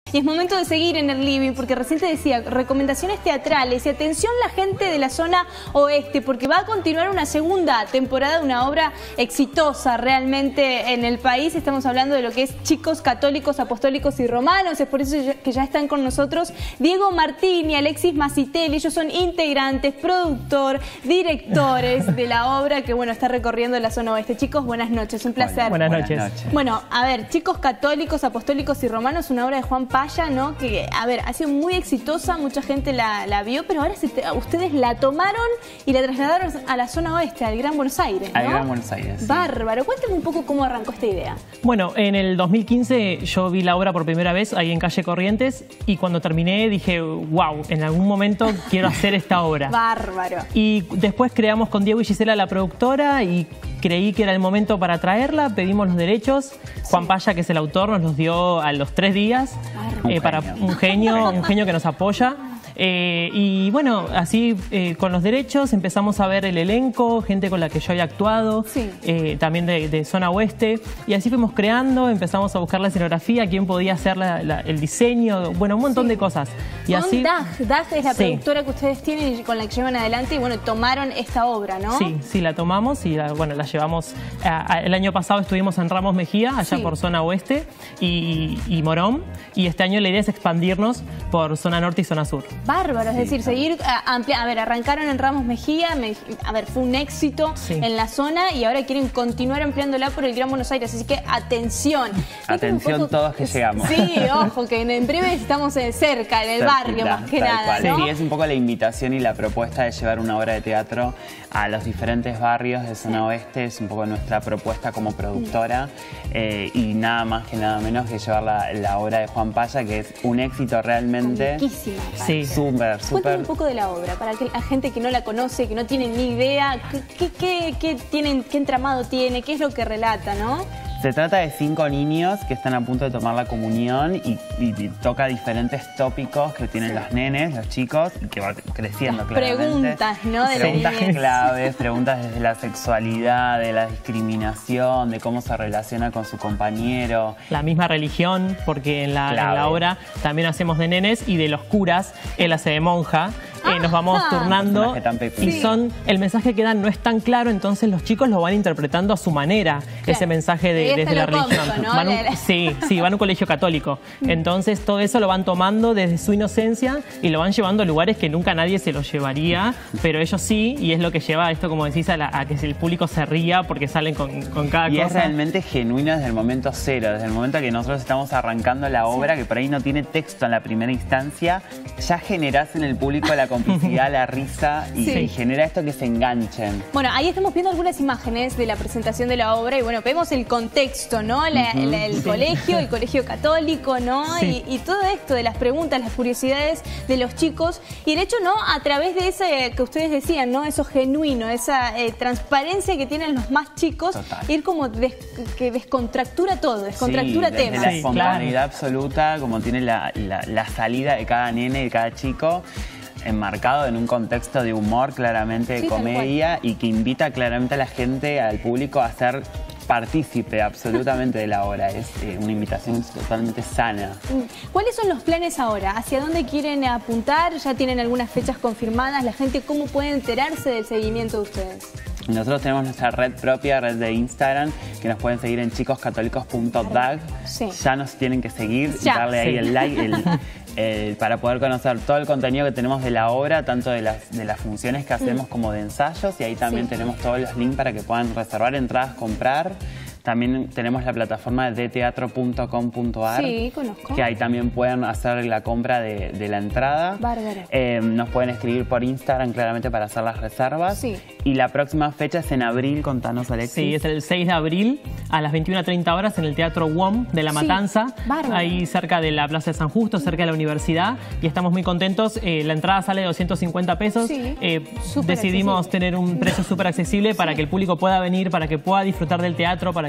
Y es momento de seguir en el living, porque recién te decía, recomendaciones teatrales y atención la gente de la zona oeste, porque va a continuar una segunda temporada de una obra exitosa realmente en el país. Estamos hablando de lo que es Chicos Católicos, Apostólicos y Romanos. Es por eso que ya están con nosotros Diego Martín y Alexis Macitelli. Ellos son integrantes, productor, directores de la obra que, bueno, está recorriendo la zona oeste. Chicos, buenas noches, un placer. Buenas noches. Bueno, a ver, Chicos Católicos, Apostólicos y Romanos, una obra de Juan Paya, ¿no? Que, a ver, ha sido muy exitosa, mucha gente la vio, pero ahora ustedes la tomaron y la trasladaron a la zona oeste, al Gran Buenos Aires, ¿no? Al Gran Buenos Aires. Bárbaro. Cuéntame un poco cómo arrancó esta idea. Bueno, en el 2015 yo vi la obra por primera vez ahí en calle Corrientes y cuando terminé dije, wow, en algún momento quiero hacer esta obra. Bárbaro. Y después creamos con Diego y Gisela la productora y creí que era el momento para traerla, pedimos los derechos. Juan Paya, que es el autor, nos los dio a los 3 días. Para un genio que nos apoya. Y bueno, así con los derechos empezamos a ver el elenco, gente con la que yo había actuado, también de zona oeste, y así fuimos creando, empezamos a buscar la escenografía, quién podía hacer el diseño, bueno, un montón de cosas. Y con así, DAG es la productora que ustedes tienen y con la que llevan adelante, y bueno, tomaron esta obra, ¿no? Sí, la tomamos y la llevamos, el año pasado estuvimos en Ramos Mejía, allá por zona oeste, y Morón, y este año la idea es expandirnos por zona norte y zona sur. Bárbaro, es decir, seguir ampliando. A ver, arrancaron en Ramos Mejía, a ver, fue un éxito en la zona y ahora quieren continuar ampliándola por el Gran Buenos Aires, así que atención. Atención todos que llegamos. Sí, ojo, que en breve estamos cerca, en el barrio más que nada, ¿no? Sí, es un poco la invitación y la propuesta de llevar una obra de teatro a los diferentes barrios de zona oeste, es un poco nuestra propuesta como productora y nada más que nada menos que llevar la obra de Juan Paya, que es un éxito realmente. Riquísima. Sí. Súper. Cuéntame un poco de la obra, para que la gente que no la conoce, que no tiene ni idea, qué entramado tiene, qué es lo que relata, ¿no? Se trata de 5 niños que están a punto de tomar la comunión y toca diferentes tópicos que tienen los nenes, los chicos, y que va creciendo claramente. Preguntas, ¿no? Preguntas claves, preguntas desde la sexualidad, de la discriminación, de cómo se relaciona con su compañero. La misma religión, porque en la obra también hacemos de nenes y de los curas, él hace de monja. Nos vamos turnando y el mensaje que dan no es tan claro, entonces los chicos lo van interpretando a su manera, ese mensaje desde la religión. ¿No? Van a un colegio católico, entonces todo eso lo van tomando desde su inocencia y lo van llevando a lugares que nunca nadie se los llevaría, pero ellos sí, y es lo que lleva a esto, como decís, a que el público se ría porque salen con cada cosa. Y es realmente genuino desde el momento cero, desde el momento que nosotros estamos arrancando la obra, que por ahí no tiene texto en la primera instancia, ya generás en el público la complicidad, la risa y genera esto que se enganchen. Bueno, ahí estamos viendo algunas imágenes de la presentación de la obra y bueno, vemos el contexto, ¿no? El colegio católico, ¿no? Y todo esto de las preguntas, las curiosidades de los chicos y el hecho, ¿no? A través de ese que ustedes decían, ¿no? Eso genuino, esa transparencia que tienen los más chicos, ir como que descontractura todo, descontractura temas. La espontaneidad absoluta, como tiene la salida de cada nene, de cada chico, enmarcado en un contexto de humor, claramente de comedia, y que invita claramente a la gente, al público, a ser partícipe absolutamente de la obra. Es una invitación totalmente sana. ¿Cuáles son los planes ahora? ¿Hacia dónde quieren apuntar? ¿Ya tienen algunas fechas confirmadas? ¿La gente cómo puede enterarse del seguimiento de ustedes? Nosotros tenemos nuestra red propia, red de Instagram, que nos pueden seguir en chicoscatólicos.dag. Ya nos tienen que seguir, darle ahí el like, para poder conocer todo el contenido que tenemos de la obra, tanto de las funciones que hacemos como de ensayos, y ahí también tenemos todos los links para que puedan reservar entradas, comprar. También tenemos la plataforma de deteatro.com.ar, que ahí también pueden hacer la compra de la entrada. Bárbaro. Nos pueden escribir por Instagram claramente para hacer las reservas. Y la próxima fecha es en abril, contanos, Alexis. Sí, es el 6 de abril a las 21:30 horas en el Teatro UOM de La Matanza, ahí cerca de la Plaza de San Justo, cerca de la universidad, y estamos muy contentos. La entrada sale de 250 pesos. Decidimos tener un precio súper accesible para que el público pueda venir, para que pueda disfrutar del teatro, para que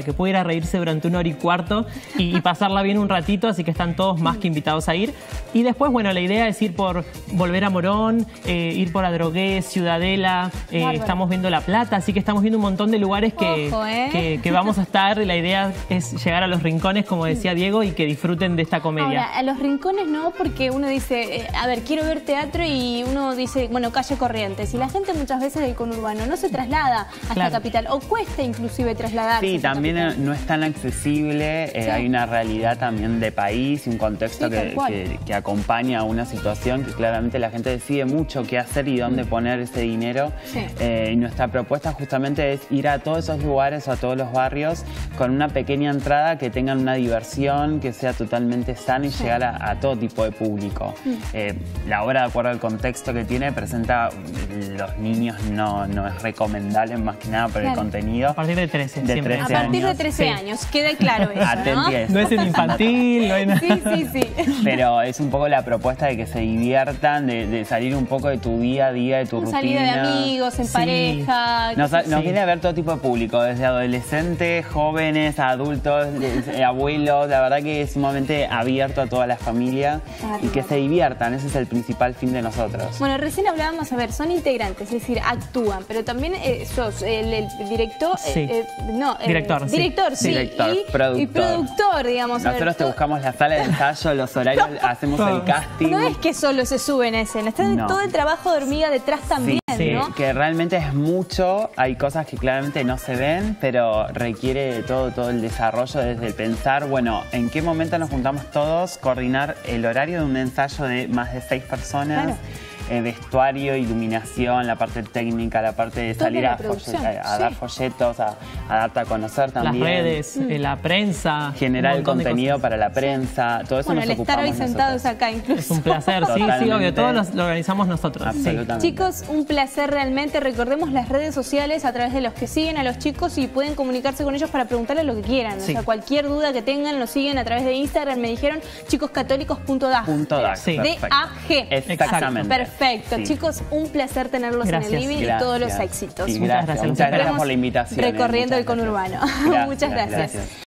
que pueda ir a reírse durante 1 hora y cuarto y pasarla bien un ratito, así que están todos más que invitados a ir. Y después, bueno, la idea es ir por Volver a Morón, ir por Adrogué, Ciudadela, estamos viendo La Plata, así que estamos viendo un montón de lugares que vamos a estar. La idea es llegar a los rincones, como decía Diego, y que disfruten de esta comedia. Ahora, a los rincones no, porque uno dice, a ver, quiero ver teatro, y uno dice, bueno, calle Corrientes, y la gente muchas veces del conurbano no se traslada a esta capital, o cuesta inclusive trasladarse. Sí, también no es tan accesible, hay una realidad también de país y un contexto que acompaña a una situación que claramente la gente decide mucho qué hacer y dónde poner ese dinero. Y nuestra propuesta justamente es ir a todos esos lugares o a todos los barrios con una pequeña entrada, que tengan una diversión, que sea totalmente sana y llegar a todo tipo de público. La obra, de acuerdo al contexto que tiene, presenta los niños, no es recomendable más que nada por el contenido. A partir de 13. A partir de 13 años, queda claro eso, ¿no? No es en infantil, no es... Sí. Pero es un poco la propuesta de que se diviertan, de salir un poco de tu día a día, de tu rutina. Salida de amigos, en pareja. Nos viene a ver todo tipo de público, desde adolescentes, jóvenes, adultos, abuelos. La verdad que es sumamente abierto a toda la familia y que se diviertan. Ese es el principal fin de nosotros. Bueno, recién hablábamos, a ver, son integrantes, es decir, actúan, pero también sos el director. Director, y productor, digamos. Nosotros te buscamos la sala de ensayo, los horarios, hacemos el casting. No es que solo se suben a escena, está todo el trabajo de hormiga detrás también, ¿no? Que realmente es mucho, hay cosas que claramente no se ven, pero requiere todo el desarrollo desde el pensar, bueno, en qué momento nos juntamos todos, coordinar el horario de un ensayo de más de 6 personas. Vestuario, iluminación, la parte técnica, la parte de salir a dar folletos, a darte a conocer también. Las redes, la prensa. Generar el contenido para la prensa, todo eso nos ocupamos estar hoy sentados acá incluso. Es un placer, sí, obvio, todo lo organizamos nosotros. Absolutamente. Chicos, un placer realmente. Recordemos las redes sociales a través de los que siguen a los chicos y pueden comunicarse con ellos para preguntarles lo que quieran. O sea, cualquier duda que tengan, los siguen a través de Instagram. Me dijeron chicoscatólicos.dag. D-A-G. Exactamente. Perfecto. Chicos, un placer tenerlos en el living y todos los éxitos. Muchas gracias por la invitación. Recorriendo el conurbano. Muchas gracias.